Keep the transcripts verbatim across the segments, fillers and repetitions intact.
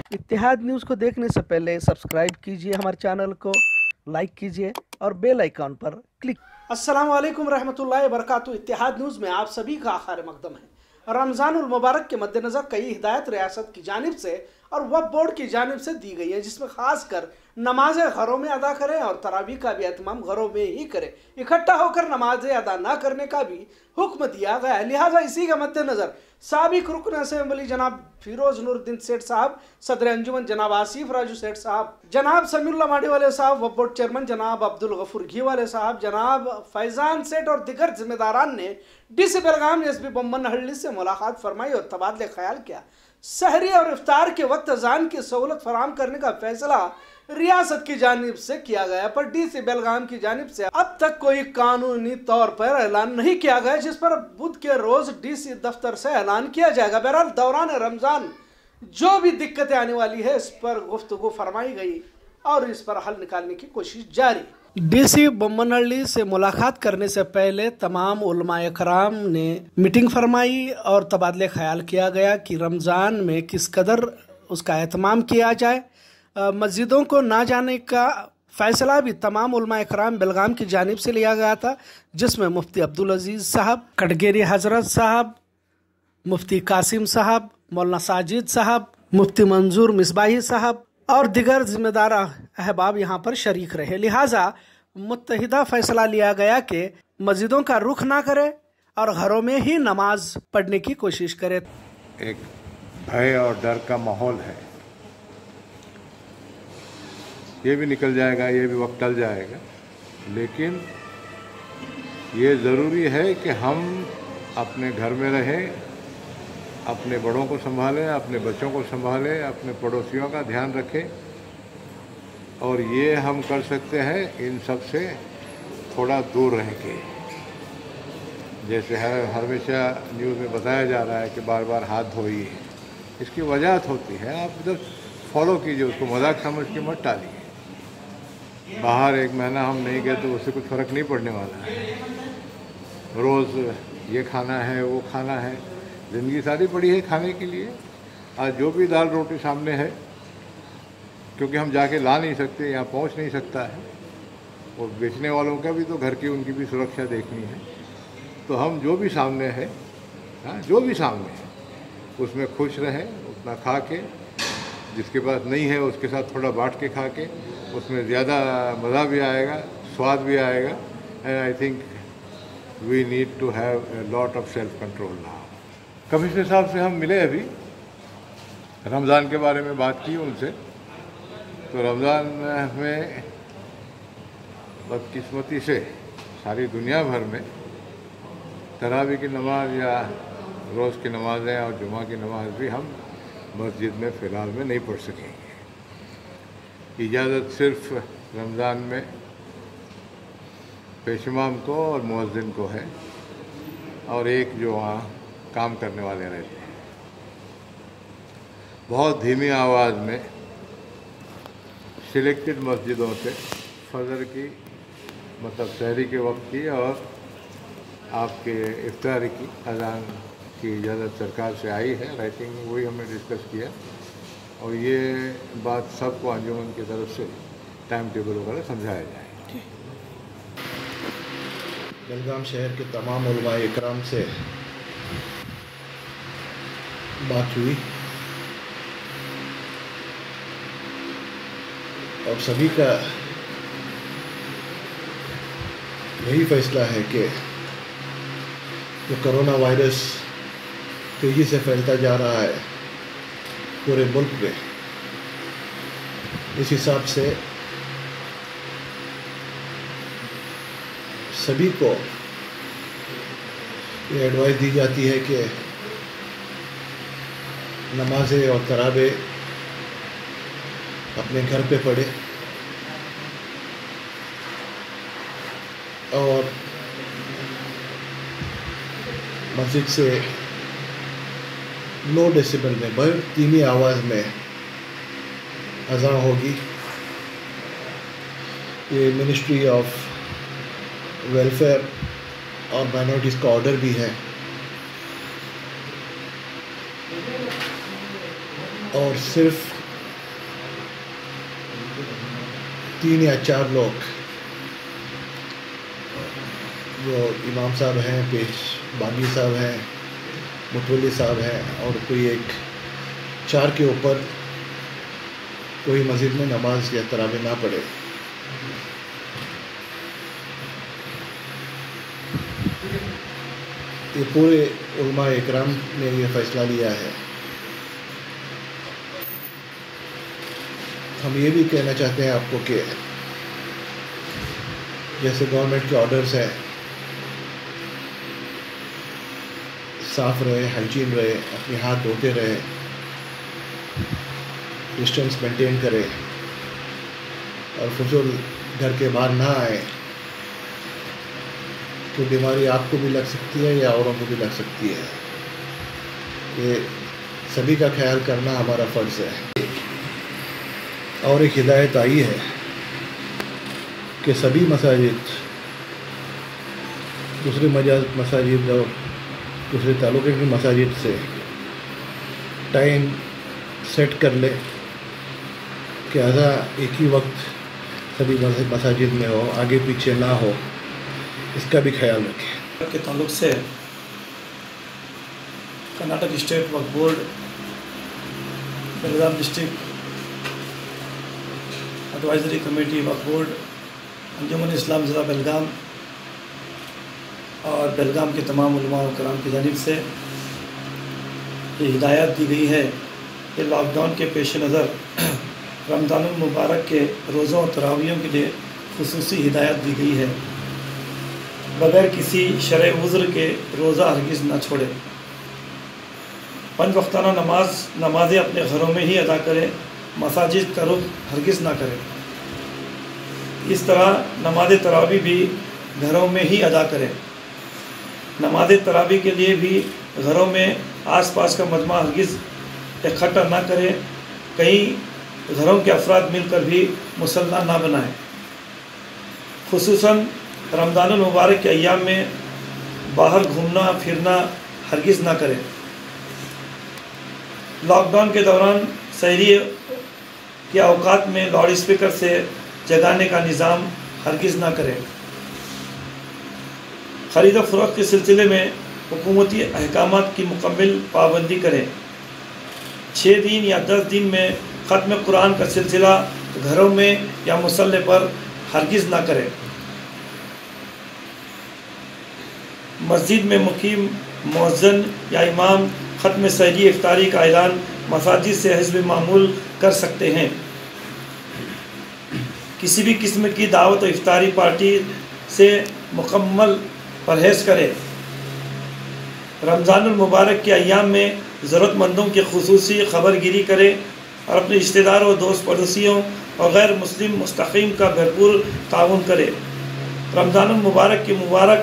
इत्तेहाद news को देखने से पहले सब्सक्राइब कीजिए हमारे चैनल को, लाइक कीजिए और बेल आइकॉन पर क्लिक। अस्सलाम वालेकुम रहमतुल्लाहि व बरकातुहू। इत्तेहाद न्यूज़ में आप सभी का खैर मकदम है। रमज़ानुल मुबारक के मद्देनज़र कई हिदायत रियासत की जानिब से और वक्फ बोर्ड की जानिब से दी गई है, जिसमें खासकर नमाज़ें घरों में अदा करें और तरावी का भी एहतमाम घरों में ही करें। इकट्ठा होकर नमाज़ें अदा ना करने का भी हुक्म दिया गया है। लिहाजा इसी के मद्देनज़र साबिक रुकन असेंबली जनाब फिरोज नूरुद्दीन सेठ साहब, सदर अंजुमन जनाब आसिफ राजू सेठ साहब, जनाब समीउल्लाह माडीवाले साहब, वक्फ बोर्ड चेयरमैन जनाब अब्दुल गफूर घीवाले साहब, जनाब फैजान सेठ और दिगर जिम्मेदारान ने DC Belgaum S P Bommanahalli से मुलाकात फरमाई और तबादले ख्याल किया। सहरी और इफ्तार के वक्त अजान की सहूलत फराहम करने का फैसला रियासत की जानिब से किया गया, पर डीसी बेलगाम की जानिब से अब तक कोई कानूनी तौर पर ऐलान नहीं किया गया, जिस पर बुध के रोज डीसी दफ्तर से ऐलान किया जाएगा। बहरहाल दौरान रमजान जो भी दिक्कतें आने वाली है इस पर गुफ्तगू फरमाई गई और इस पर हल निकालने की कोशिश जारी। डीसी बोम्मनहल्ली से मुलाकात करने से पहले तमाम उलमाए कराम ने मीटिंग फरमाई और तबादले ख्याल किया गया कि रमज़ान में किस कदर उसका एहतमाम किया जाए। मस्जिदों को ना जाने का फैसला भी तमाम उलमाए कराम बेलगाम की जानिब से लिया गया था, जिसमें मुफ्ती अब्दुल अजीज़ साहब, कटगेरी हजरत साहब, मुफ्ती कासिम साहब, मौलाना साजिद साहब, मुफ्ती मंजूर मिसबाही साहब और दिगर जिम्मेदार अहबाब यहाँ पर शरीक रहे। लिहाजा मुत्तहिदा फैसला लिया गया कि मस्जिदों का रुख ना करे और घरों में ही नमाज पढ़ने की कोशिश करे। एक भय और डर का माहौल है, ये भी निकल जाएगा, ये भी वक्त टल जाएगा, लेकिन ये ज़रूरी है कि हम अपने घर में रहें, अपने बड़ों को संभालें, अपने बच्चों को संभालें, अपने पड़ोसियों का ध्यान रखें। और ये हम कर सकते हैं इन सब से थोड़ा दूर रह के। जैसे हर हमेशा न्यूज़ में बताया जा रहा है कि बार बार हाथ धोइए, इसकी वजह होती है, आप इधर फॉलो कीजिए, उसको मजाक समझ के मत टालिए। बाहर एक महीना हम नहीं गए तो उससे कुछ फ़र्क नहीं पड़ने वाला है। रोज़ ये खाना है, वो खाना है, ज़िंदगी सारी पड़ी है खाने के लिए। आज जो भी दाल रोटी सामने है, क्योंकि हम जाके ला नहीं सकते, यहाँ पहुँच नहीं सकता है, और बेचने वालों का भी तो घर की उनकी भी सुरक्षा देखनी है, तो हम जो भी सामने है, हाँ जो भी सामने है उसमें खुश रहें, उतना खा के, जिसके पास नहीं है उसके साथ थोड़ा बांट के खा के, उसमें ज़्यादा मज़ा भी आएगा, स्वाद भी आएगा। And I think we need to have a lot of self control now. Commissioner साहब से हम मिले अभी, रमज़ान के बारे में बात की उनसे, तो रमज़ान में बदकिस्मती से सारी दुनिया भर में तरावी की नमाज या रोज़ की नमाज़ें और जुमा की नमाज भी हम मस्जिद में फ़िलहाल में नहीं पढ़ सकेंगे। इजाज़त सिर्फ रमज़ान में पेशमाम को और मुअज्जिन को है, और एक जो वहाँ काम करने वाले रहते हैं। बहुत धीमी आवाज़ में सिलेक्टेड मस्जिदों से फजर की, मतलब सहरी के वक्त की और आपके इफ्तारी की अज़ान की इजाज़त सरकार से आई है। आई थिंक वही हमने डिस्कस किया, और ये बात सबको अंजुमन की तरफ से टाइम टेबल वगैरह समझाया जाए। बेलगाम शहर के तमाम उलमाए इकराम से बात हुई और सभी का यही फैसला है कि जो कोरोना वायरस तेज़ी से फैलता जा रहा है पूरे मुल्क में, इस हिसाब से सभी को ये एडवाइस दी जाती है कि नमाज़ें और तरावे अपने घर पे पढ़े और मस्जिद से लो डेसिबल में, बहुत धीमी आवाज़ में अज़ान होगी। ये मिनिस्ट्री ऑफ वेलफेयर और माइनॉरिटीज़ का ऑर्डर भी है, और सिर्फ تین یا چار لوگ جو امام صاحب ہیں، پیش بانی صاحب ہیں، متولی صاحب ہیں، اور کوئی ایک چار کے اوپر کوئی مسجد میں نماز یا تراویح نہ پڑھے۔ یہ پورے علماء اکرام نے یہ فیصلہ لیا ہے۔ ہم یہ بھی کہنا چاہتے ہیں آپ کو کہ جیسے گورنمنٹ کے آرڈرز ہیں، صاف رہے، ہائیجین رہے، اپنے ہاتھ دھوتے رہے، ڈسٹینس مینٹین کرے اور فضول گھر کے باہر نہ آئے، تو بیماری آپ کو بھی لگ سکتی ہے یا اوروں کو بھی لگ سکتی ہے۔ یہ سبھی کا خیال کرنا ہمارا فرض ہے۔ اور ایک ہدایت آئی ہے کہ سبھی مساجد، دوسرے مساجد اور دوسرے تعلقے کی مساجد سے ٹائم سیٹ کر لے کہ اذان ایک ہی وقت سبھی مساجد میں ہو، آگے پیچھے نہ ہو، اس کا بھی خیال رکھیں۔ کے تعلق سے Karnataka state Waqf board, Belgaum district advisory committee Waqf board, Anjuman Islam ضلع بیلگام اور بیلگام کے تمام علماء و کرام کی جانب سے یہ ہدایت دی گئی ہے کہ لاک ڈاؤن کے پیش نظر رمضان المبارک کے روزوں اور تراویحوں کے لیے خصوصی ہدایت دی گئی ہے، بغیر کسی شرع عذر کے روزہ ہرگز نہ چھوڑے، پنج وقتانہ نماز نمازیں اپنے گھروں میں ہی ادا کریں، مساجد کا رخ ہرگز نہ کریں۔ اس طرح نماز تراویح بھی گھروں میں ہی ادا کریں۔ نماز تراویح کے لیے بھی گھروں میں آس پاس کا مجمع ہرگز اکٹھا نہ کریں، کئی گھروں کے افراد مل کر بھی مصلی نہ بنائیں۔ خصوصاً رمضان المبارک کے ایام میں باہر گھومنا پھرنا ہرگز نہ کریں۔ لاک ڈاؤن کے دوران سحری کے اوقات میں لاؤڈ اسپیکر سے جگانے کا نظام ہرگز نہ کریں۔ خرید و فروخت کے سلسلے میں حکومتی احکامات کی مکمل پابندی کریں۔ چھ دن یا دس دن میں ختم قرآن کا سلسلہ گھروں میں یا مصلی پر ہرگز نہ کریں۔ مسجد میں مقیم مؤذن یا امام ختم سحری افطاری کا اعلان مساجد سے حسب معمول کر سکتے ہیں۔ کسی بھی قسم کی دعوت و افطاری پارٹی سے مکمل پرہیز کریں۔ رمضان المبارک کے ایام میں ضرورت مندوں کی خصوصی خبر گیری کریں اور اپنے رشتہ داروں، دوست پڑوسیوں اور غیر مسلم مستقیم کا بھرپور تعاون کریں۔ رمضان المبارک کے مبارک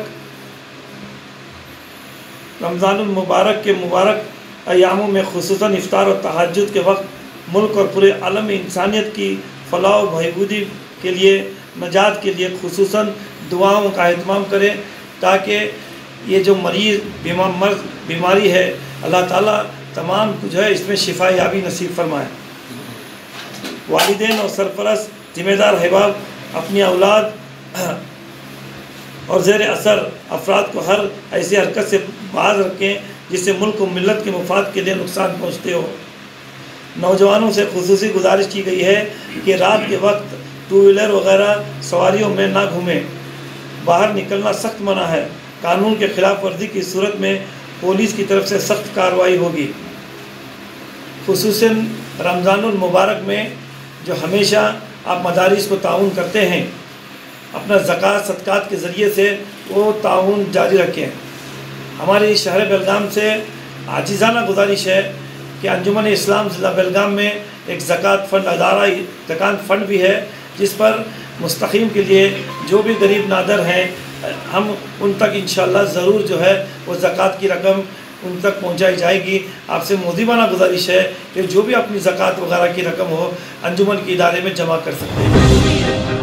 رمضان المبارک کے مبارک ایاموں میں خصوصاً افطار و تہجد کے وقت ملک اور پورے عالم انسانیت کی فلاح و بہبودی کے لیے، نجات کے لیے خصوصاً دعاؤں کا اہتمام کریں، تاکہ یہ جو مریض بیمار مرض بیماری ہے، اللہ تعالیٰ تمام کچھ ہے اس میں شفا یابی نصیب فرمائے۔ والدین اور سرپرست ذمہ دار احباب اپنی اولاد اور زیر اثر افراد کو ہر ایسی حرکت سے باز رکھیں جس سے ملک و ملت کے مفاد کے لیے نقصان پہنچتے ہو۔ نوجوانوں سے خصوصی گزارش کی گئی ہے کہ رات کے وقت ٹو ویلر وغیرہ سواریوں میں نہ گھومیں، باہر نکلنا سخت منع ہے، قانون کے خلاف ورزی کی صورت میں پولیس کی طرف سے سخت کارروائی ہوگی۔ خصوصاً رمضان المبارک میں جو ہمیشہ آپ مدارس کو تعاون کرتے ہیں، اپنا زکوٰۃ صدقات کے ذریعے سے وہ تعاون جاری رکھیں۔ ہماری شہر بیلگام سے عاجزانہ گزارش ہے کہ انجمن اسلام ضلع بیلگام میں ایک زکوٰۃ فنڈ ادارہ زکوٰۃ فنڈ بھی ہے، جس پر مستقیم کے لیے جو بھی غریب نادر ہیں ہم ان تک انشاءاللہ ضرور جو ہے وہ زکوٰۃ کی رقم ان تک پہنچائی جائے گی۔ آپ سے مؤدبانہ گزارش ہے کہ جو بھی اپنی زکوٰۃ وغیرہ کی رقم ہو انجمن کے ادارے میں جمع کر سکتے ہیں۔